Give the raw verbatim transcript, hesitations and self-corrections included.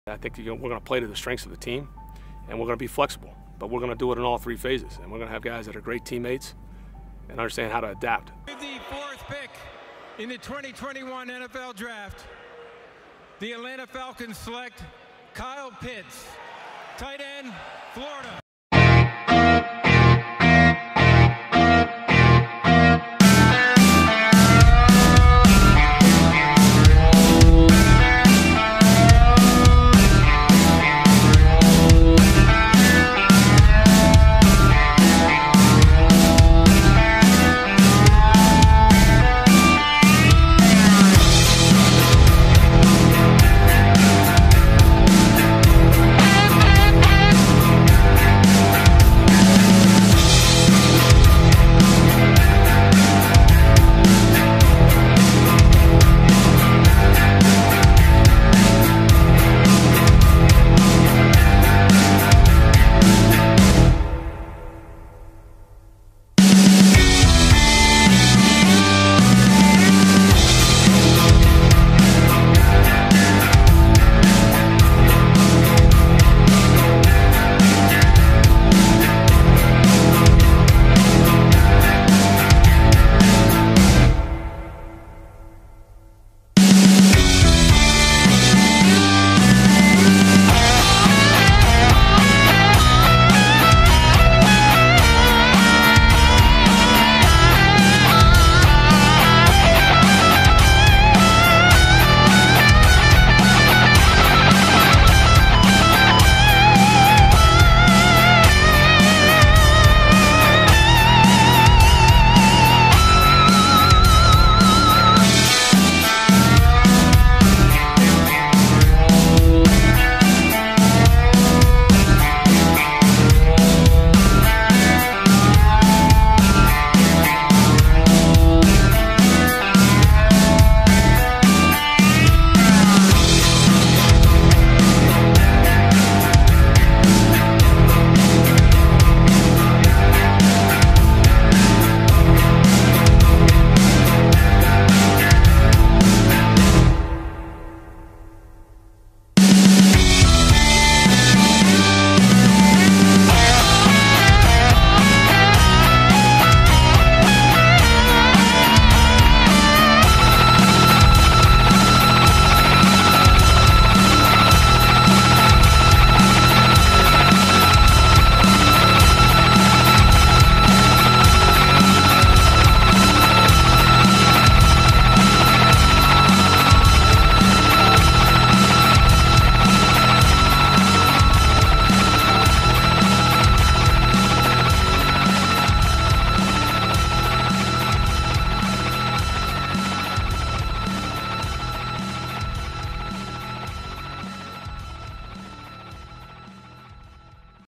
I think we're going to play to the strengths of the team, and we're going to be flexible, but we're going to do it in all three phases, and we're going to have guys that are great teammates and understand how to adapt. With the fourth pick in the twenty twenty-one N F L Draft, the Atlanta Falcons select Kyle Pitts, tight end, Florida.